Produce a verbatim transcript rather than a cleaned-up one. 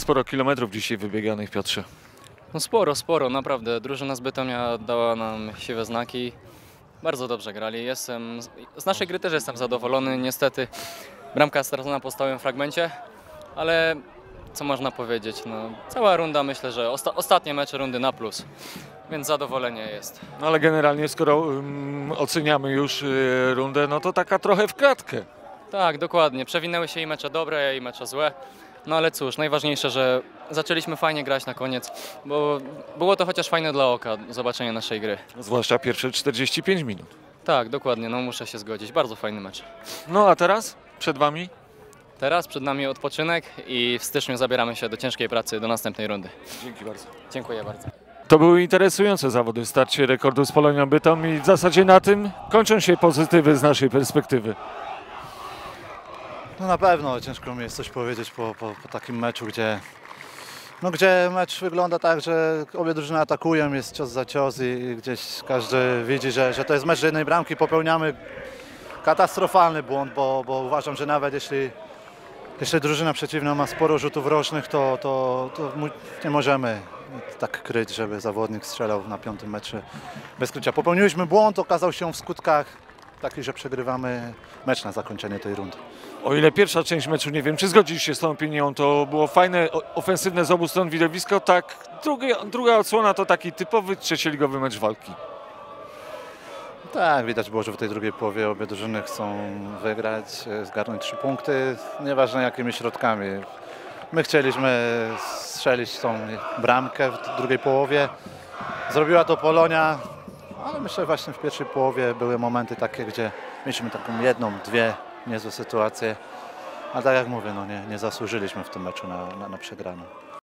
sporo kilometrów dzisiaj wybieganych, Piotrze. No sporo, sporo, naprawdę. Drużyna z Bytomia dała nam siwe znaki. Bardzo dobrze grali. Jestem, z naszej gry też jestem zadowolony. Niestety bramka stracona po stałym fragmencie, ale co można powiedzieć? No, cała runda, myślę, że osta ostatnie mecze rundy na plus, więc zadowolenie jest. No ale generalnie, skoro um, oceniamy już y, rundę, no to taka trochę w kratkę. Tak, dokładnie. Przewinęły się i mecze dobre, i mecze złe. No ale cóż, najważniejsze, że zaczęliśmy fajnie grać na koniec, bo było to chociaż fajne dla oka, zobaczenie naszej gry. Zwłaszcza pierwsze czterdzieści pięć minut. Tak, dokładnie, no muszę się zgodzić. Bardzo fajny mecz. No a teraz przed Wami? Teraz przed nami odpoczynek i w styczniu zabieramy się do ciężkiej pracy, do następnej rundy. Dzięki bardzo. Dziękuję bardzo. To były interesujące zawody w starcie rekordu z Polonią Bytom i w zasadzie na tym kończą się pozytywy z naszej perspektywy. No na pewno ciężko mi jest coś powiedzieć po, po, po takim meczu, gdzie, no gdzie mecz wygląda tak, że obie drużyny atakują, jest cios za cios i gdzieś każdy widzi, że, że to jest mecz jednej bramki. Popełniamy katastrofalny błąd, bo, bo uważam, że nawet jeśli, jeśli drużyna przeciwna ma sporo rzutów rocznych, to, to, to nie możemy tak kryć, żeby zawodnik strzelał na piątym meczu bez krycia. Popełniliśmy błąd, okazał się w skutkach taki, że przegrywamy mecz na zakończenie tej rundy. O ile pierwsza część meczu, nie wiem, czy zgodzisz się z tą opinią, to było fajne, ofensywne z obu stron widowisko, tak drugie, druga odsłona to taki typowy trzecioligowy mecz walki. Tak, widać było, że w tej drugiej połowie obie drużyny chcą wygrać, zgarnąć trzy punkty, nieważne jakimi środkami. My chcieliśmy strzelić tą bramkę w drugiej połowie, zrobiła to Polonia, ale myślę właśnie w pierwszej połowie były momenty takie, gdzie mieliśmy taką jedną, dwie niezłe sytuacje, a tak jak mówię, no nie, nie zasłużyliśmy w tym meczu na, na, na przegraną.